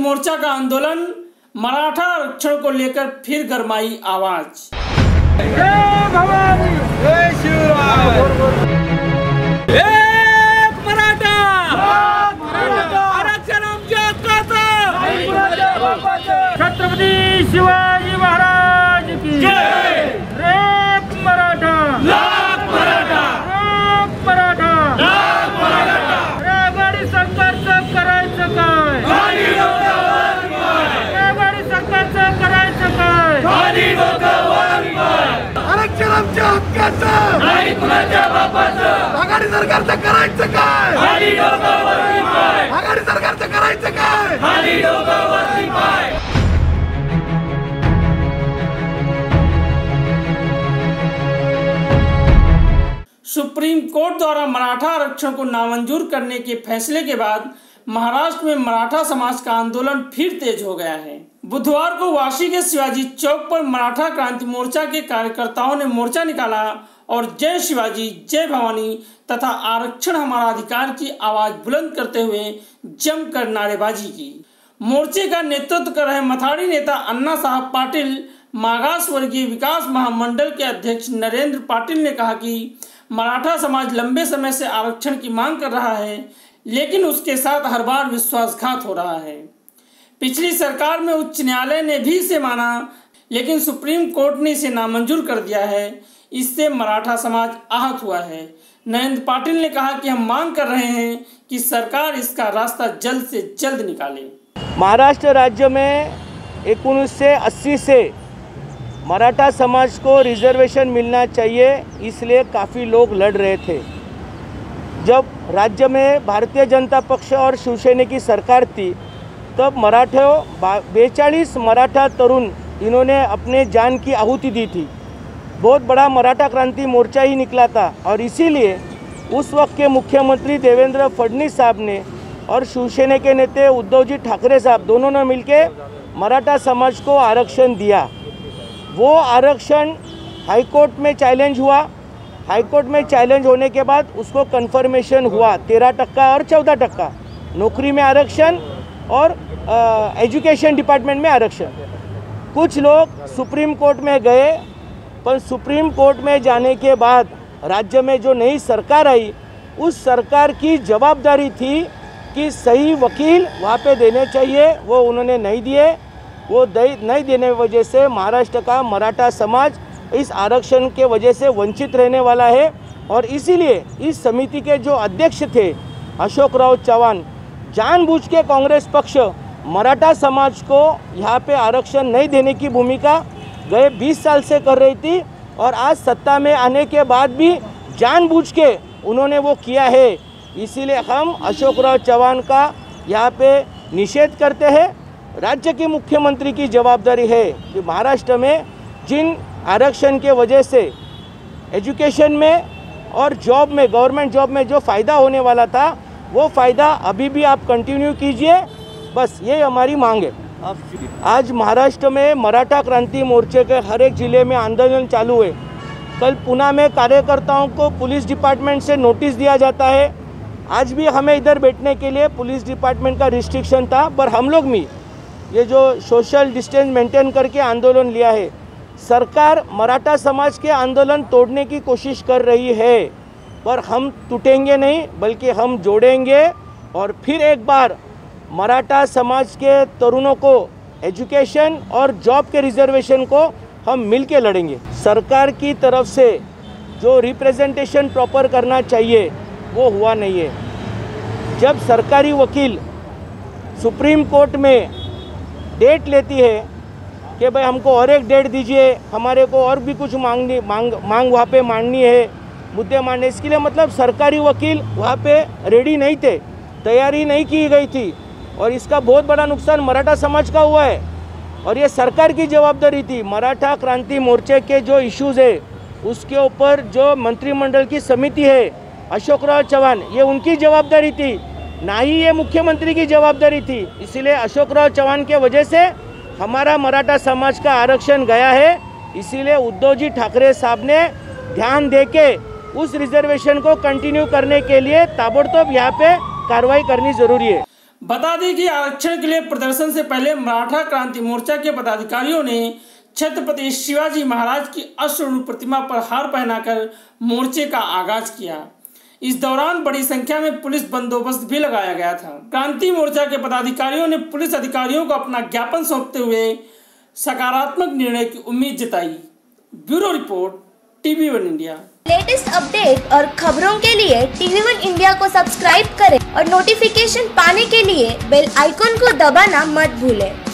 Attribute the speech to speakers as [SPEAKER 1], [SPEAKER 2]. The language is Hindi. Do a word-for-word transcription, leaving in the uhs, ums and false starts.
[SPEAKER 1] मोर्चा का आंदोलन, मराठा आरक्षण को लेकर फिर गरमाई आवाज।
[SPEAKER 2] जय भवानी, जय शिवराय। एक मराठा, आरक्षण आमच्या हक्काचं। छत्रपती शिवाजी महाराज की जय। एक मराठा, लाख मराठा, एक मराठा, लाख मराठा। आघाडी सरकारचं करायचं काय? खाली डोक्यावर पाय। आघाडी सरकारचं करायचं काय? खाली डोक्यावर पाय। आरक्षण आमच्या हक्काचं, नाही कुणाच्या बापाचं। आघाडी सरकारचं करायचं काय? खाली डोक्यावर पाय। आघाडी सरकारचं करायचं काय? खाली डोक्यावर पाय।
[SPEAKER 1] सुप्रीम कोर्ट द्वारा मराठा आरक्षण को नामंजूर करने के फैसले के बाद महाराष्ट्र में मराठा समाज का आंदोलन फिर तेज हो गया है। बुधवार को वाशी के शिवाजी चौक पर मराठा क्रांति मोर्चा के कार्यकर्ताओं ने मोर्चा निकाला और जय शिवाजी, जय भवानी तथा आरक्षण हमारा अधिकार की आवाज बुलंद करते हुए जमकर नारेबाजी की। मोर्चे का नेतृत्व कर रहे मथाड़ी नेता अन्ना साहब पाटिल, मागास वर्गीय विकास महामंडल के अध्यक्ष नरेंद्र पाटिल ने कहा कि मराठा समाज लंबे समय से आरक्षण की मांग कर रहा है, लेकिन उसके साथ हर बार विश्वासघात हो रहा है। पिछली सरकार में उच्च न्यायालय ने भी इसे माना, लेकिन सुप्रीम कोर्ट ने इसे नामंजूर कर दिया है। इससे मराठा समाज आहत हुआ है। नरेंद्र पाटिल ने कहा कि हम मांग कर रहे हैं कि सरकार इसका रास्ता जल्द से जल्द निकाले।
[SPEAKER 3] महाराष्ट्र राज्य में उन्नीस सौ अस्सी से मराठा समाज को रिजर्वेशन मिलना चाहिए, इसलिए काफ़ी लोग लड़ रहे थे। जब राज्य में भारतीय जनता पक्ष और शिवसेना की सरकार थी, तब मराठा बेचालीस मराठा तरुण इन्होंने अपने जान की आहुति दी थी। बहुत बड़ा मराठा क्रांति मोर्चा ही निकला था और इसीलिए उस वक्त के मुख्यमंत्री देवेंद्र फडणवीस साहब ने और शिवसेना के नेता उद्धव जी ठाकरे साहब दोनों ने मिलकर मराठा समाज को आरक्षण दिया। वो आरक्षण हाईकोर्ट में चैलेंज हुआ। हाईकोर्ट में चैलेंज होने के बाद उसको कन्फर्मेशन हुआ, तेरह टक्का और चौदह टक्का नौकरी में आरक्षण और आ, एजुकेशन डिपार्टमेंट में आरक्षण। कुछ लोग सुप्रीम कोर्ट में गए, पर सुप्रीम कोर्ट में जाने के बाद राज्य में जो नई सरकार आई, उस सरकार की जवाबदारी थी कि सही वकील वहाँ पे देने चाहिए, वो उन्होंने नहीं दिए। वो नहीं देने की वजह से महाराष्ट्र का मराठा समाज इस आरक्षण के वजह से वंचित रहने वाला है। और इसीलिए इस समिति के जो अध्यक्ष थे अशोक राव चव्हाण, जानबूझ के कांग्रेस पक्ष मराठा समाज को यहाँ पे आरक्षण नहीं देने की भूमिका गए बीस साल से कर रही थी, और आज सत्ता में आने के बाद भी जानबूझ के उन्होंने वो किया है। इसीलिए हम अशोक राव चव्हाण का यहाँ पे निषेध करते हैं। राज्य के मुख्यमंत्री की जवाबदारी है कि महाराष्ट्र में जिन आरक्षण के वजह से एजुकेशन में और जॉब में, गवर्नमेंट जॉब में जो फ़ायदा होने वाला था, वो फ़ायदा अभी भी आप कंटिन्यू कीजिए, बस ये हमारी मांग है। आज महाराष्ट्र में मराठा क्रांति मोर्चे के हर एक ज़िले में आंदोलन चालू है। कल पुणे में कार्यकर्ताओं को पुलिस डिपार्टमेंट से नोटिस दिया जाता है। आज भी हमें इधर बैठने के लिए पुलिस डिपार्टमेंट का रिस्ट्रिक्शन था, पर हम लोग भी ये जो सोशल डिस्टेंस मेंटेन करके आंदोलन लिया है। सरकार मराठा समाज के आंदोलन तोड़ने की कोशिश कर रही है, पर हम टूटेंगे नहीं, बल्कि हम जोड़ेंगे और फिर एक बार मराठा समाज के तरुणों को एजुकेशन और जॉब के रिजर्वेशन को हम मिल के लड़ेंगे। सरकार की तरफ से जो रिप्रेजेंटेशन प्रॉपर करना चाहिए वो हुआ नहीं है। जब सरकारी वकील सुप्रीम कोर्ट में डेट लेती है कि भाई हमको और एक डेट दीजिए, हमारे को और भी कुछ मांगनी मांग मांग वहाँ पे मांगनी है, मुद्दे मांगने, इसके लिए मतलब सरकारी वकील वहाँ पे रेडी नहीं थे, तैयारी नहीं की गई थी, और इसका बहुत बड़ा नुकसान मराठा समाज का हुआ है। और ये सरकार की जवाबदारी थी। मराठा क्रांति मोर्चे के जो इश्यूज़ है उसके ऊपर जो मंत्रिमंडल की समिति है अशोक राव चव्हाण, ये उनकी जवाबदारी थी, ना ही ये मुख्यमंत्री की जवाबदारी थी। इसीलिए अशोक राव चव्हाण के वजह से हमारा मराठा समाज का आरक्षण गया है। इसीलिए उद्धव जी ठाकरे साहब ने ध्यान देके उस रिजर्वेशन को कंटिन्यू करने के लिए ताबड़तोब यहाँ पे कार्रवाई करनी जरूरी है।
[SPEAKER 1] बता दें कि आरक्षण के लिए प्रदर्शन से पहले मराठा क्रांति मोर्चा के पदाधिकारियों ने छत्रपति शिवाजी महाराज की अश्वरूप प्रतिमा पर हार पहनाकर मोर्चे का आगाज किया। इस दौरान बड़ी संख्या में पुलिस बंदोबस्त भी लगाया गया था। क्रांति मोर्चा के पदाधिकारियों ने पुलिस अधिकारियों को अपना ज्ञापन सौंपते हुए सकारात्मक निर्णय की उम्मीद जताई। Bureau report, TV one India.
[SPEAKER 4] Latest update और खबरों के लिए टीवी वन इंडिया को सब्सक्राइब करें और नोटिफिकेशन पाने के लिए बेल आइकॉन को दबाना मत भूलें।